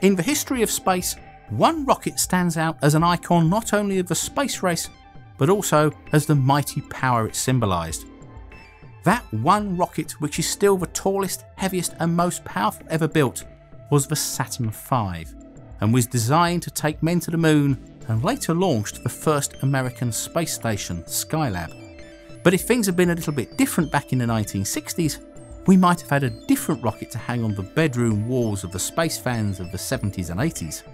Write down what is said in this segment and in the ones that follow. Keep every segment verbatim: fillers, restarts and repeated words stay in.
In the history of space, one rocket stands out as an icon not only of the space race, but also as the mighty power it symbolised. That one rocket, which is still the tallest, heaviest and most powerful ever built, was the Saturn five, and was designed to take men to the moon and later launched the first American space station, Skylab. But if things had been a little bit different back in the nineteen sixties, we might have had a different rocket to hang on the bedroom walls of the space fans of the seventies and eighties.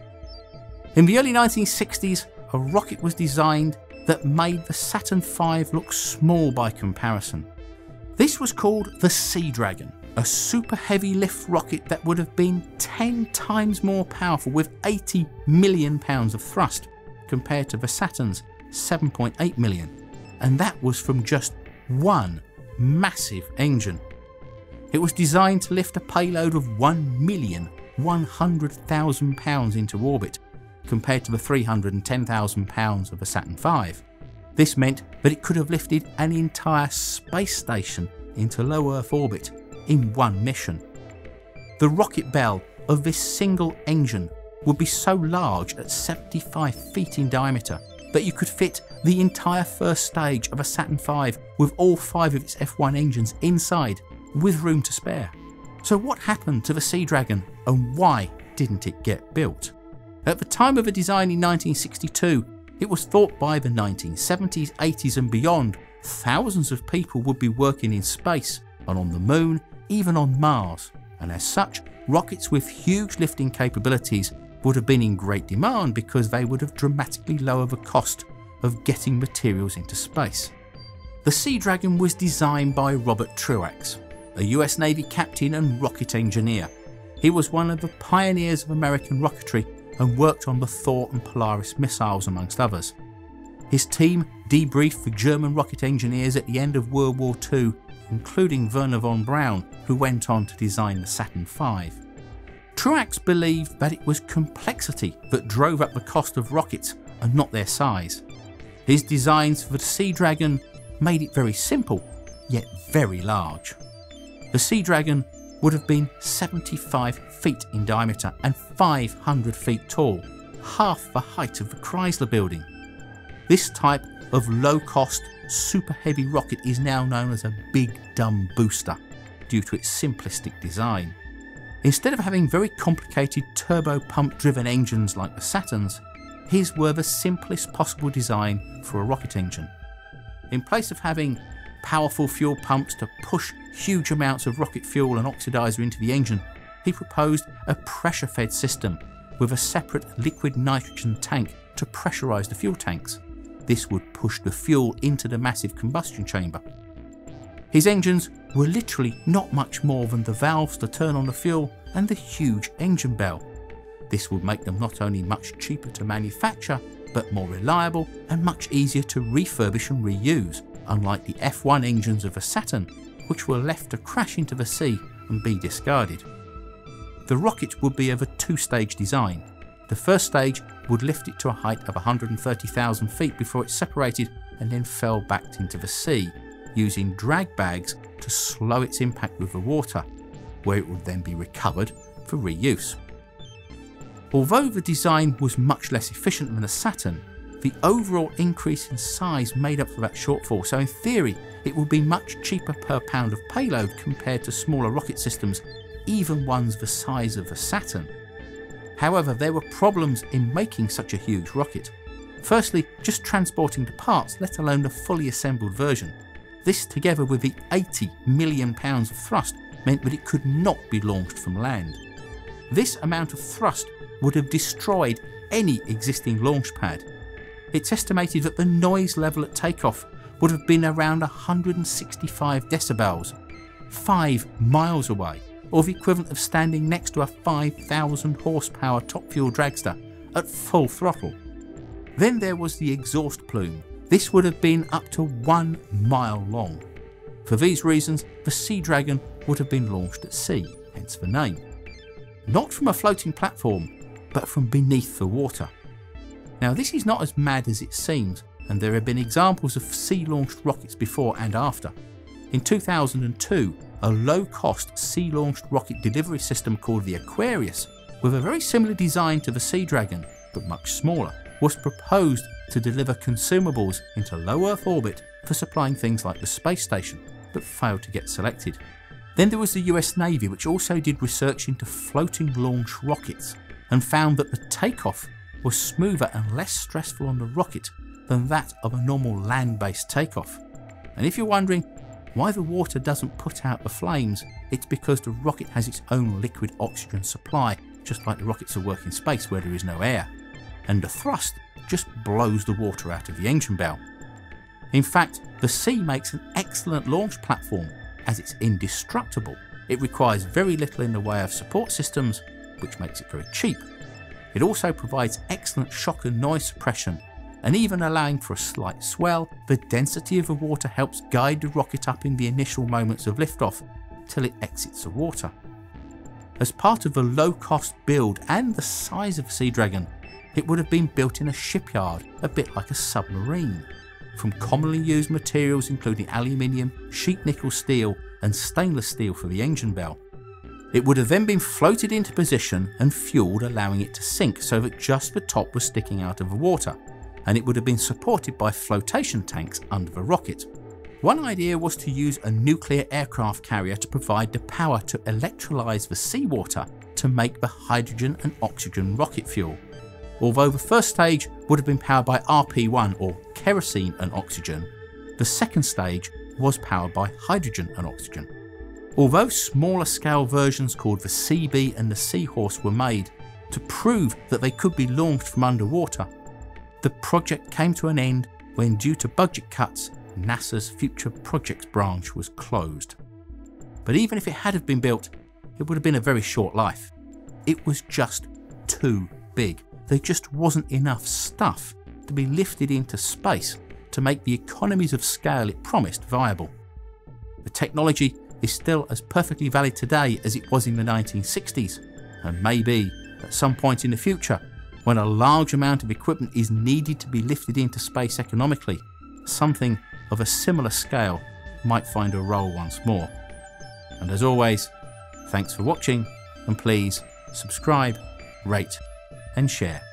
In the early nineteen sixties, a rocket was designed that made the Saturn five look small by comparison. This was called the Sea Dragon, a super heavy lift rocket that would have been ten times more powerful with eighty million pounds of thrust compared to the Saturn's seven point eight million, and that was from just one massive engine. It was designed to lift a payload of one million one hundred thousand pounds into orbit compared to the three hundred ten thousand pounds of the Saturn five. This meant that it could have lifted an entire space station into low Earth orbit in one mission. The rocket bell of this single engine would be so large at seventy-five feet in diameter that you could fit the entire first stage of a Saturn five with all five of its F one engines inside with room to spare. So what happened to the Sea Dragon and why didn't it get built? At the time of the design in nineteen sixty-two, it was thought by the nineteen seventies, eighties and beyond, thousands of people would be working in space and on the moon, even on Mars, and as such, rockets with huge lifting capabilities would have been in great demand because they would have dramatically lowered the cost of getting materials into space. The Sea Dragon was designed by Robert Truex, a U S Navy captain and rocket engineer. He was one of the pioneers of American rocketry and worked on the Thor and Polaris missiles amongst others. His team debriefed the German rocket engineers at the end of World War Two, including Werner von Braun, who went on to design the Saturn five. Truex believed that it was complexity that drove up the cost of rockets and not their size. His designs for the Sea Dragon made it very simple, yet very large. The Sea Dragon would have been seventy-five feet in diameter and five hundred feet tall, half the height of the Chrysler Building. This type of low-cost, super heavy rocket is now known as a big dumb booster due to its simplistic design. Instead of having very complicated turbo pump driven engines like the Saturns, his were the simplest possible design for a rocket engine. In place of having powerful fuel pumps to push huge amounts of rocket fuel and oxidizer into the engine, he proposed a pressure fed system with a separate liquid nitrogen tank to pressurise the fuel tanks. This would push the fuel into the massive combustion chamber. His engines were literally not much more than the valves to turn on the fuel and the huge engine bell. This would make them not only much cheaper to manufacture, but more reliable and much easier to refurbish and reuse, unlike the F one engines of the Saturn, which were left to crash into the sea and be discarded. The rocket would be of a two-stage design. The first stage would lift it to a height of one hundred thirty thousand feet before it separated and then fell back into the sea, using drag bags to slow its impact with the water, where it would then be recovered for reuse. Although the design was much less efficient than the Saturn, the overall increase in size made up for that shortfall, so in theory it would be much cheaper per pound of payload compared to smaller rocket systems, even ones the size of the Saturn. However, there were problems in making such a huge rocket. Firstly, just transporting the parts, let alone the fully assembled version. This, together with the eighty million pounds of thrust, meant that it could not be launched from land. This amount of thrust would have destroyed any existing launch pad. It's estimated that the noise level at takeoff would have been around one hundred sixty-five decibels, five miles away, or the equivalent of standing next to a five thousand horsepower top fuel dragster at full throttle. Then there was the exhaust plume. This would have been up to one mile long. For these reasons, the Sea Dragon would have been launched at sea, hence the name. Not from a floating platform, but from beneath the water. Now this is not as mad as it seems, and there have been examples of sea-launched rockets before and after. In two thousand two, a low-cost sea-launched rocket delivery system called the Aquarius with a very similar design to the Sea Dragon, but much smaller, was proposed to deliver consumables into low Earth orbit for supplying things like the space station, but failed to get selected. Then there was the U S Navy, which also did research into floating launch rockets and found that the takeoff was smoother and less stressful on the rocket than that of a normal land-based takeoff. And if you're wondering why the water doesn't put out the flames, it's because the rocket has its own liquid oxygen supply, just like the rockets that work in space where there is no air. And the thrust just blows the water out of the engine bell. In fact, the sea makes an excellent launch platform as it's indestructible. It requires very little in the way of support systems, which makes it very cheap. It also provides excellent shock and noise suppression, and even allowing for a slight swell, the density of the water helps guide the rocket up in the initial moments of liftoff till it exits the water. As part of the low-cost build and the size of the Sea Dragon, it would have been built in a shipyard, a bit like a submarine, from commonly used materials including aluminium, sheet nickel steel and stainless steel for the engine bell. It would have then been floated into position and fueled, allowing it to sink so that just the top was sticking out of the water, and it would have been supported by flotation tanks under the rocket. One idea was to use a nuclear aircraft carrier to provide the power to electrolyse the seawater to make the hydrogen and oxygen rocket fuel. Although the first stage would have been powered by R P one or kerosene and oxygen, the second stage was powered by hydrogen and oxygen. Although smaller scale versions called the C B and the Seahorse were made to prove that they could be launched from underwater, the project came to an end when, due to budget cuts, NASA's Future Projects branch was closed. But even if it had have been built, it would have been a very short life. It was just too big. There just wasn't enough stuff to be lifted into space to make the economies of scale it promised viable. The technology is still as perfectly valid today as it was in the nineteen sixties, and maybe at some point in the future, when a large amount of equipment is needed to be lifted into space economically, something of a similar scale might find a role once more. And as always, thanks for watching, and please subscribe, rate and share.